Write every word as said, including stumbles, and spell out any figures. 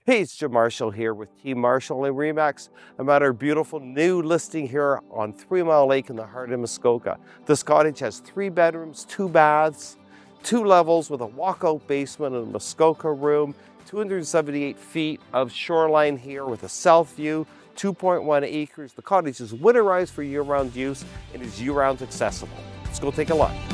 Hey, it's Jim Marshall here with Team Marshall and Remax. I'm at our beautiful new listing here on Three Mile Lake in the heart of Muskoka. This cottage has three bedrooms, two baths, two levels with a walkout basement and a Muskoka room, two hundred seventy-eight feet of shoreline here with a south view, two point one acres. The cottage is winterized for year-round use and is year-round accessible. Let's go take a look.